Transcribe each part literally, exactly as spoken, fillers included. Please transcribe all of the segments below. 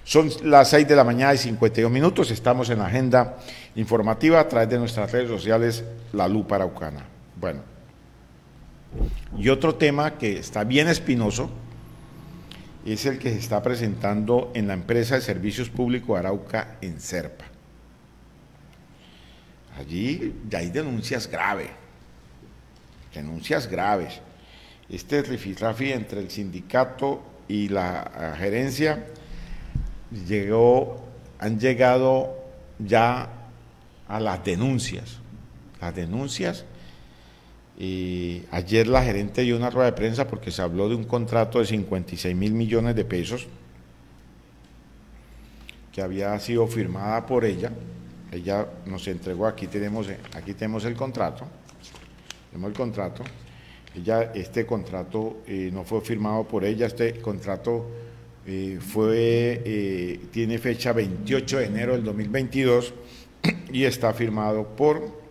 Son las seis de la mañana y cincuenta y dos minutos, estamos en la agenda informativa a través de nuestras redes sociales, La Lupa Araucana. Bueno, y otro tema que está bien espinoso es el que se está presentando en la empresa de servicios públicos Arauca, Enserpa. Allí ya hay denuncias graves, denuncias graves. Este rifirrafi entre el sindicato y la gerencia llegó, han llegado ya a las denuncias, las denuncias, y ayer la gerente dio una rueda de prensa porque se habló de un contrato de cincuenta y seis mil millones de pesos que había sido firmada por ella. Ella nos entregó, aquí tenemos, aquí tenemos el contrato, tenemos el contrato, ella, este contrato eh, no fue firmado por ella, este contrato eh, fue, eh, tiene fecha veintiocho de enero del dos mil veintidós y está firmado por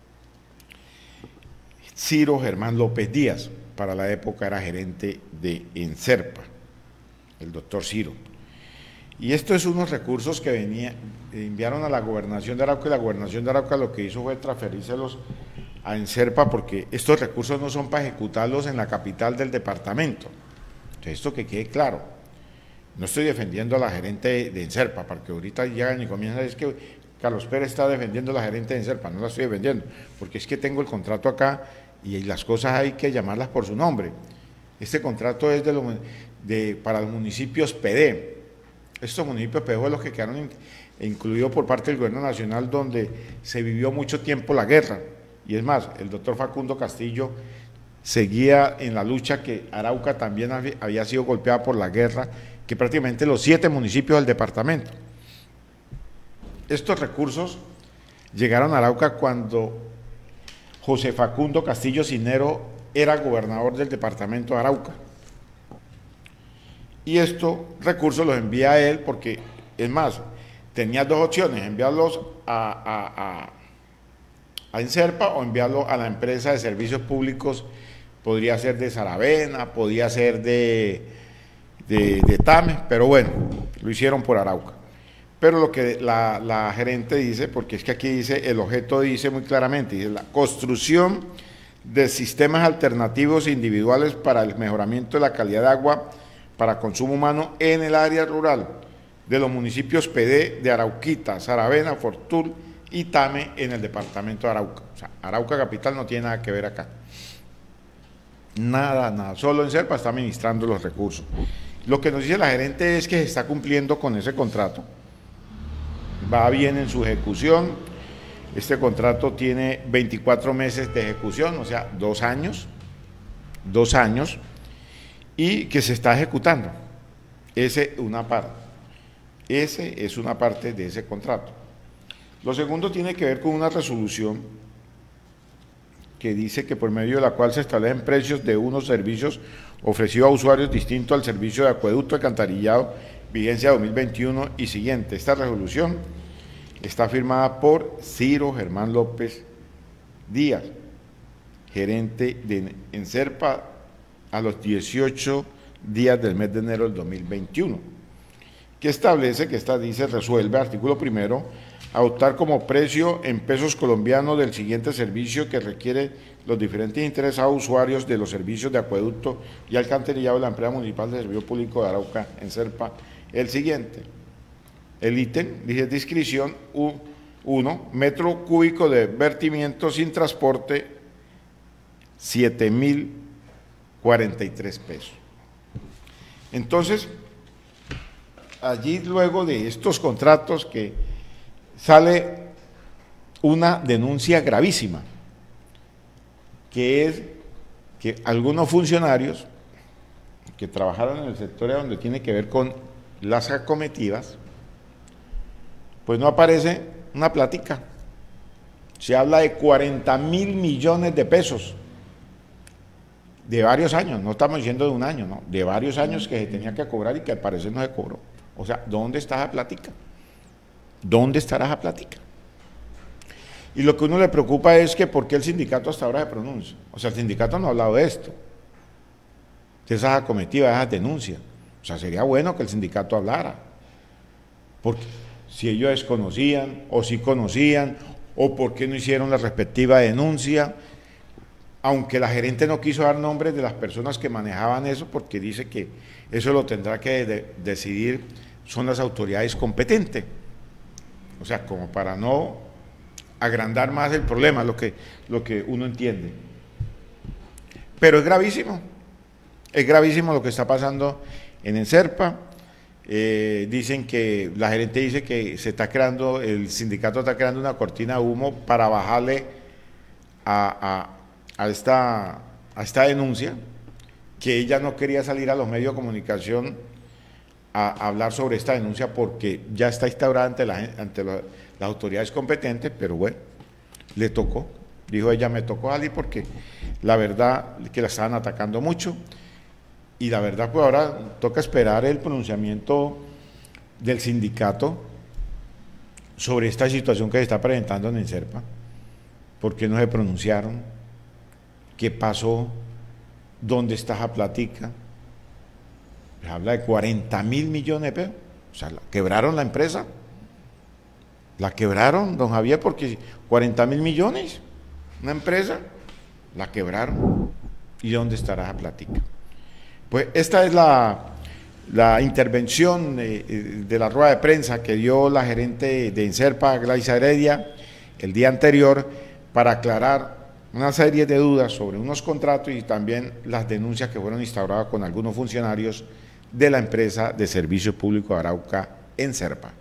Ciro Germán López Díaz, para la época era gerente de Enserpa, el doctor Ciro. Y esto es unos recursos que venía, enviaron a la gobernación de Arauca, y la gobernación de Arauca lo que hizo fue transferírselos a Enserpa, porque estos recursos no son para ejecutarlos en la capital del departamento. Entonces, esto que quede claro, no estoy defendiendo a la gerente de, de Enserpa, porque ahorita llegan y comienzan a decir que Carlos Pérez está defendiendo a la gerente de Enserpa, no la estoy defendiendo, porque es que tengo el contrato acá y las cosas hay que llamarlas por su nombre. Este contrato es de, lo, de para los municipios P D. Estos municipios P D fueron los que quedaron in, incluidos por parte del gobierno nacional, donde se vivió mucho tiempo la guerra. Y es más, el doctor Facundo Castillo seguía en la lucha, que Arauca también había sido golpeada por la guerra, que prácticamente los siete municipios del departamento. Estos recursos llegaron a Arauca cuando José Facundo Castillo Cisnero era gobernador del departamento de Arauca. Y estos recursos los envía a él porque, es más, tenía dos opciones: enviarlos a, a, a, a Enserpa o enviarlos a la empresa de servicios públicos. Podría ser de Saravena, podía ser de, de, de Tame, pero bueno, lo hicieron por Arauca. Pero lo que la, la gerente dice, porque es que aquí dice, el objeto dice muy claramente, dice la construcción de sistemas alternativos individuales para el mejoramiento de la calidad de agua para consumo humano en el área rural de los municipios P D de Arauquita, Saravena, Fortul y Tame en el departamento de Arauca. O sea, Arauca capital no tiene nada que ver acá. Nada, nada. Solo Enserpa está administrando los recursos. Lo que nos dice la gerente es que se está cumpliendo con ese contrato. Va bien en su ejecución. Este contrato tiene veinticuatro meses de ejecución, o sea, dos años, dos años, y que se está ejecutando. Ese una parte. Ese es una parte de ese contrato. Lo segundo tiene que ver con una resolución que dice que por medio de la cual se establecen precios de unos servicios ofrecidos a usuarios distintos al servicio de acueducto, alcantarillado, vigencia dos mil veintiuno y siguiente. Esta resolución está firmada por Ciro Germán López Díaz, gerente de Enserpa, a los dieciocho días del mes de enero del dos mil veintiuno, que establece que esta dice, resuelve, artículo primero, adoptar como precio en pesos colombianos del siguiente servicio que requiere los diferentes interesados usuarios de los servicios de acueducto y alcantarillado de la empresa municipal de servicio público de Arauca, Enserpa, el siguiente. El ítem dice descripción uno, metro cúbico de vertimiento sin transporte, siete mil cuarenta y tres pesos. Entonces, allí luego de estos contratos que sale una denuncia gravísima, que es que algunos funcionarios que trabajaron en el sector donde tiene que ver con las acometivas, pues no aparece una plática. Se habla de cuarenta mil millones de pesos de varios años, no estamos diciendo de un año, no, de varios años que se tenía que cobrar y que al parecer no se cobró. O sea, ¿dónde está esa plática? ¿Dónde estará esa plática? Y lo que a uno le preocupa es que ¿por qué el sindicato hasta ahora se pronuncia? O sea, el sindicato no ha hablado de esto, de esas acometidas, de esas denuncias. O sea, sería bueno que el sindicato hablara. porque si ellos desconocían o si conocían o por qué no hicieron la respectiva denuncia, aunque la gerente no quiso dar nombres de las personas que manejaban eso, porque dice que eso lo tendrá que de decidir son las autoridades competentes, o sea, como para no agrandar más el problema, lo que, lo que uno entiende. Pero es gravísimo, es gravísimo lo que está pasando en Enserpa. Eh, dicen que, la gerente dice que se está creando, el sindicato está creando una cortina de humo para bajarle a, a, a, esta, a esta denuncia, que ella no quería salir a los medios de comunicación a, a hablar sobre esta denuncia porque ya está instaurada ante, la, ante la, las autoridades competentes, pero bueno, le tocó, dijo ella, me tocó salir porque la verdad que la estaban atacando mucho. Y la verdad, pues ahora toca esperar el pronunciamiento del sindicato sobre esta situación que se está presentando en Enserpa. ¿Por qué no se pronunciaron? ¿Qué pasó? ¿Dónde está esa platica? Se habla de cuarenta mil millones de pesos. O sea, ¿quebraron la empresa? ¿La quebraron, don Javier? Porque cuarenta mil millones, una empresa, la quebraron. ¿Y dónde estará esa platica? Pues esta es la, la intervención eh, de la rueda de prensa que dio la gerente de Enserpa, Gladys Heredia, el día anterior, para aclarar una serie de dudas sobre unos contratos y también las denuncias que fueron instauradas con algunos funcionarios de la empresa de Servicio Público de Arauca, Enserpa.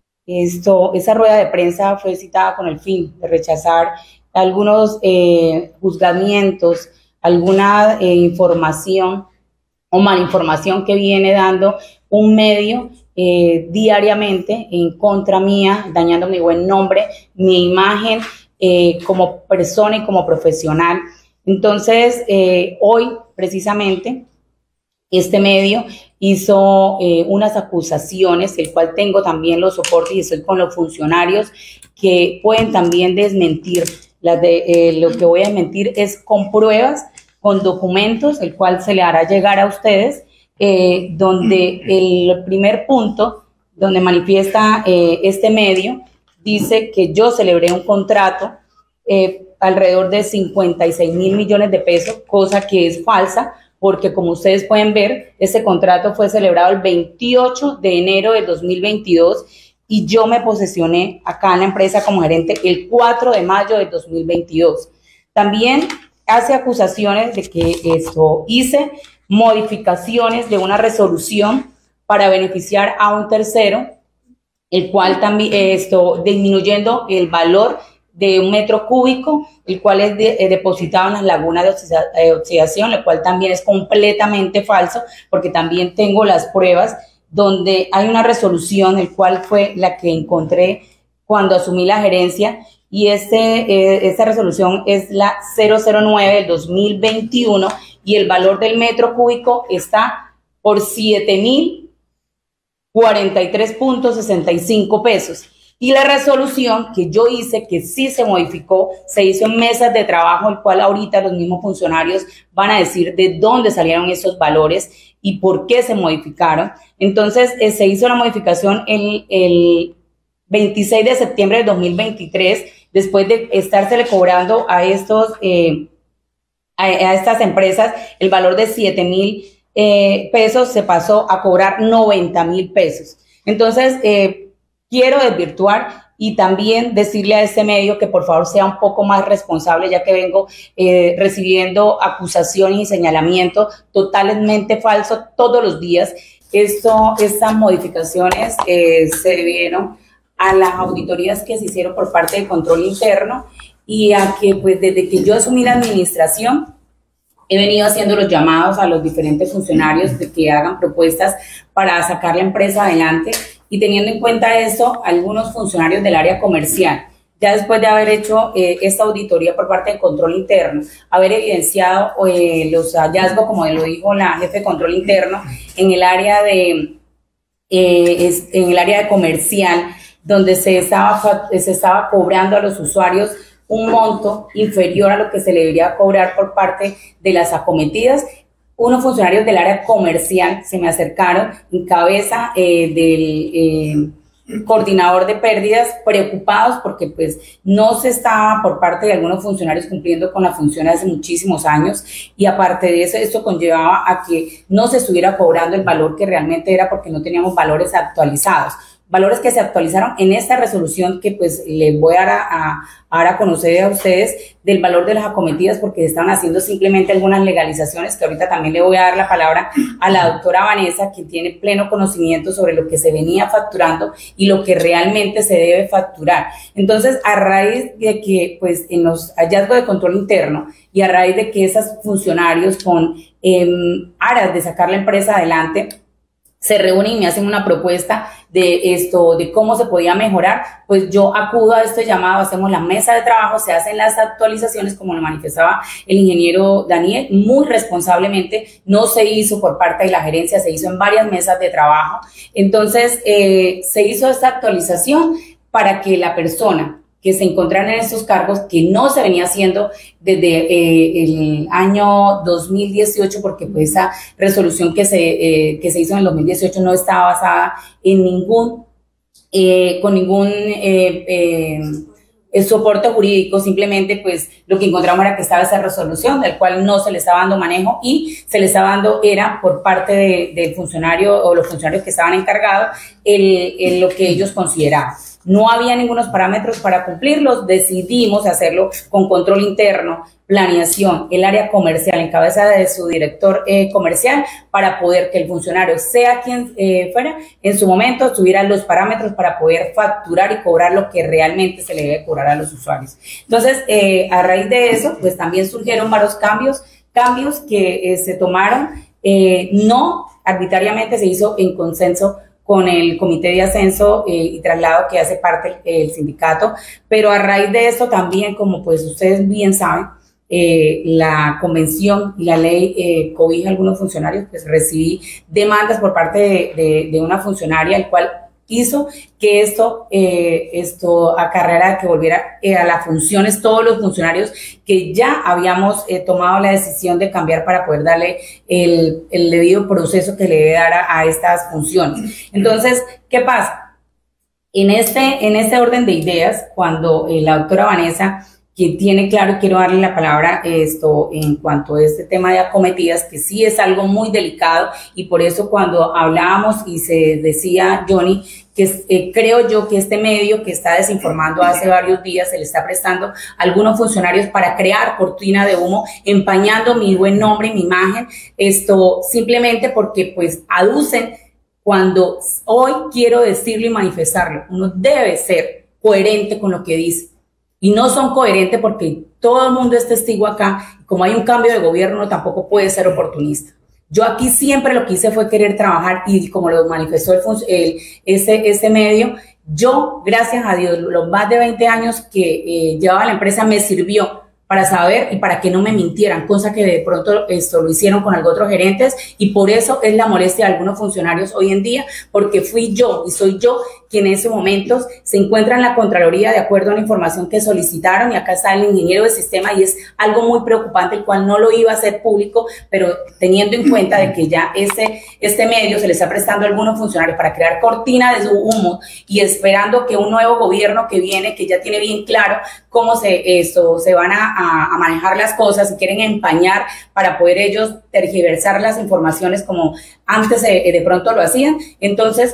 Esto, esa rueda de prensa fue citada con el fin de rechazar algunos eh, juzgamientos, alguna eh, información o malinformación que viene dando un medio eh, diariamente en contra mía, dañando mi buen nombre, mi imagen eh, como persona y como profesional. Entonces, eh, hoy precisamente este medio hizo eh, unas acusaciones, el cual tengo también los soportes y estoy con los funcionarios que pueden también desmentir. Las de, eh, lo que voy a desmentir es con pruebas, con documentos, el cual se le hará llegar a ustedes, eh, donde el primer punto, donde manifiesta eh, este medio, dice que yo celebré un contrato eh, alrededor de cincuenta y seis mil millones de pesos, cosa que es falsa, porque como ustedes pueden ver, ese contrato fue celebrado el veintiocho de enero del dos mil veintidós y yo me posesioné acá en la empresa como gerente el cuatro de mayo del dos mil veintidós. También hace acusaciones de que esto hice modificaciones de una resolución para beneficiar a un tercero, el cual también esto disminuyendo el valor de un metro cúbico, el cual es de, eh, depositado en las lagunas de oxida, eh, oxidación, lo cual también es completamente falso, porque también tengo las pruebas donde hay una resolución, el cual fue la que encontré cuando asumí la gerencia, y este, eh, esta resolución es la cero cero nueve del dos mil veintiuno y el valor del metro cúbico está por siete mil cuarenta y tres punto sesenta y cinco pesos. Y la resolución que yo hice, que sí se modificó, se hizo en mesas de trabajo, el cual ahorita los mismos funcionarios van a decir de dónde salieron esos valores y por qué se modificaron. Entonces, eh, se hizo la modificación el, el veintiséis de septiembre de dos mil veintitrés, después de estársele cobrando a, estos, eh, a, a estas empresas el valor de siete mil eh, pesos, se pasó a cobrar noventa mil pesos. Entonces, eh, quiero desvirtuar y también decirle a este medio que por favor sea un poco más responsable, ya que vengo eh, recibiendo acusaciones y señalamientos totalmente falsos todos los días. Esto, estas modificaciones eh, se debieron a las auditorías que se hicieron por parte del control interno y a que pues desde que yo asumí la administración he venido haciendo los llamados a los diferentes funcionarios de que hagan propuestas para sacar la empresa adelante. Y teniendo en cuenta esto, algunos funcionarios del área comercial, ya después de haber hecho eh, esta auditoría por parte del control interno, haber evidenciado eh, los hallazgos, como lo dijo la jefe de control interno, en el área de, eh, es, en el área de comercial, donde se estaba, se estaba cobrando a los usuarios un monto inferior a lo que se le debería cobrar por parte de las acometidas. Unos funcionarios del área comercial se me acercaron en cabeza eh, del, eh, coordinador de pérdidas, preocupados porque pues no se estaba por parte de algunos funcionarios cumpliendo con la función hace muchísimos años, y aparte de eso, esto conllevaba a que no se estuviera cobrando el valor que realmente era porque no teníamos valores actualizados. Valores que se actualizaron en esta resolución que pues les voy a dar a, a, a conocer a ustedes del valor de las acometidas, porque están haciendo simplemente algunas legalizaciones que ahorita también le voy a dar la palabra a la doctora Vanessa, quien tiene pleno conocimiento sobre lo que se venía facturando y lo que realmente se debe facturar. Entonces, a raíz de que pues en los hallazgos de control interno y a raíz de que esos funcionarios con eh, aras de sacar la empresa adelante se reúnen y me hacen una propuesta de esto, de cómo se podía mejorar, pues yo acudo a este llamado, hacemos la mesa de trabajo, se hacen las actualizaciones, como lo manifestaba el ingeniero Daniel, muy responsablemente, no se hizo por parte de la gerencia, se hizo en varias mesas de trabajo. Entonces, eh, se hizo esta actualización para que la persona que se encontraran en estos cargos, que no se venía haciendo desde eh, el año dos mil dieciocho, porque pues esa resolución que se, eh, que se hizo en el dos mil dieciocho no estaba basada en ningún, eh, con ningún eh, eh, el soporte jurídico, simplemente pues lo que encontramos era que estaba esa resolución del cual no se le estaba dando manejo y se le estaba dando era por parte de, del funcionario o los funcionarios que estaban encargados el, el, lo que ellos consideraban. No había ningunos parámetros para cumplirlos, decidimos hacerlo con control interno, planeación, el área comercial en cabeza de su director eh, comercial, para poder que el funcionario, sea quien eh, fuera, en su momento tuviera los parámetros para poder facturar y cobrar lo que realmente se le debe cobrar a los usuarios. Entonces, eh, a raíz de eso, pues también surgieron varios cambios, cambios que eh, se tomaron, eh, no arbitrariamente, se hizo en consenso con el comité de ascenso eh, y traslado que hace parte el, el sindicato, pero a raíz de esto también, como pues ustedes bien saben, eh, la convención y la ley eh, cobija a algunos funcionarios, pues recibí demandas por parte de, de, de una funcionaria, el cual hizo que esto, eh, esto acarreara que volviera eh, a las funciones todos los funcionarios que ya habíamos eh, tomado la decisión de cambiar para poder darle el, el debido proceso que le debe dar a, a estas funciones. Entonces, ¿qué pasa? En este, en este orden de ideas, cuando eh, la doctora Vanessa, quien tiene claro, y quiero darle la palabra esto en cuanto a este tema de acometidas, que sí es algo muy delicado, y por eso cuando hablábamos y se decía, Johnny, que eh, creo yo que este medio que está desinformando hace varios días se le está prestando a algunos funcionarios para crear cortina de humo, empañando mi buen nombre y mi imagen, esto simplemente porque pues aducen, cuando hoy quiero decirlo y manifestarlo, uno debe ser coherente con lo que dice. Y no son coherentes porque todo el mundo es testigo acá. Como hay un cambio de gobierno, tampoco puede ser oportunista. Yo aquí siempre lo que hice fue querer trabajar y como lo manifestó el, el, ese, ese medio, yo, gracias a Dios, los más de veinte años que eh, llevaba la empresa me sirvió para saber y para que no me mintieran, cosa que de pronto esto lo hicieron con algunos otros gerentes, y por eso es la molestia de algunos funcionarios hoy en día, porque fui yo y soy yo quien en esos momentos se encuentra en la Contraloría de acuerdo a la información que solicitaron, y acá está el ingeniero de sistema, y es algo muy preocupante, el cual no lo iba a hacer público, pero teniendo en cuenta de que ya este, este medio se le está prestando a algunos funcionarios para crear cortina de su humo y esperando que un nuevo gobierno que viene, que ya tiene bien claro cómo se, esto, se van a A, a manejar las cosas y quieren empañar para poder ellos tergiversar las informaciones como antes eh, de pronto lo hacían. Entonces,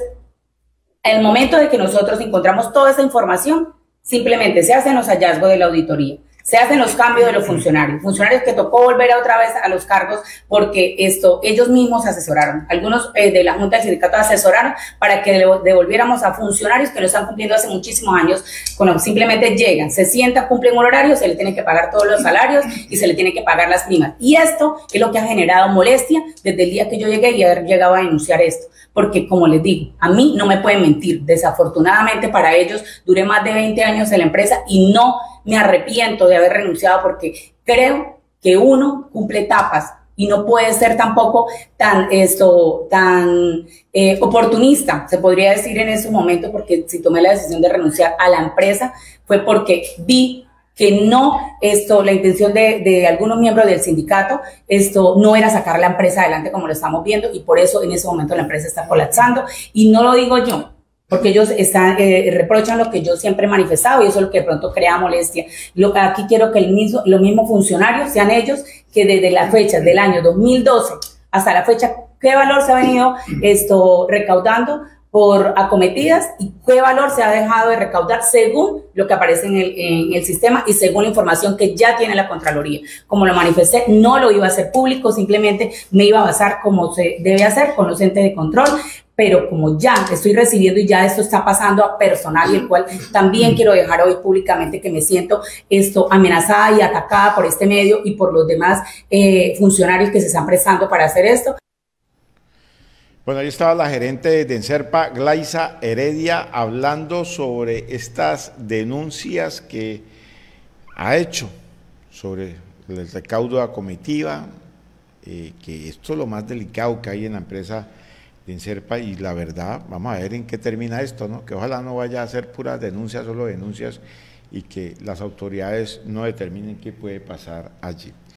en el momento de que nosotros encontramos toda esa información, simplemente se hacen los hallazgos de la auditoría, se hacen los cambios de los funcionarios, funcionarios que tocó volver a otra vez a los cargos porque esto ellos mismos asesoraron, algunos eh, de la Junta del Sindicato asesoraron para que devolviéramos a funcionarios que lo están cumpliendo hace muchísimos años, cuando simplemente llegan, se sientan, cumplen un horario, se le tienen que pagar todos los salarios y se le tienen que pagar las primas. Y esto es lo que ha generado molestia desde el día que yo llegué y haber llegado a denunciar esto. Porque, como les digo, a mí no me pueden mentir. Desafortunadamente para ellos, duré más de veinte años en la empresa y no me arrepiento de haber renunciado porque creo que uno cumple etapas y no puede ser tampoco tan, esto, tan eh, oportunista, se podría decir en ese momento, porque si tomé la decisión de renunciar a la empresa fue porque vi que no, esto, la intención de, de algunos miembros del sindicato, esto no era sacar la empresa adelante como lo estamos viendo, y por eso en ese momento la empresa está colapsando, y no lo digo yo, porque ellos están, eh, reprochan lo que yo siempre he manifestado y eso es lo que de pronto crea molestia. Lo, aquí quiero que el mismo, los mismos funcionarios sean ellos que desde la fecha del año dos mil doce hasta la fecha, qué valor se ha venido esto recaudando por acometidas y qué valor se ha dejado de recaudar según lo que aparece en el, en el sistema y según la información que ya tiene la Contraloría. Como lo manifesté, no lo iba a hacer público, simplemente me iba a basar como se debe hacer con los entes de control, pero como ya estoy recibiendo y ya esto está pasando a personal y el cual también quiero dejar hoy públicamente que me siento esto amenazada y atacada por este medio y por los demás eh, funcionarios que se están prestando para hacer esto. Bueno, ahí estaba la gerente de Denserpa, Glaiza Heredia, hablando sobre estas denuncias que ha hecho sobre el recaudo de acomitiva, eh, que esto es lo más delicado que hay en la empresa Denserpa y la verdad, vamos a ver en qué termina esto, ¿no? Que ojalá no vaya a ser puras denuncias, solo denuncias y que las autoridades no determinen qué puede pasar allí.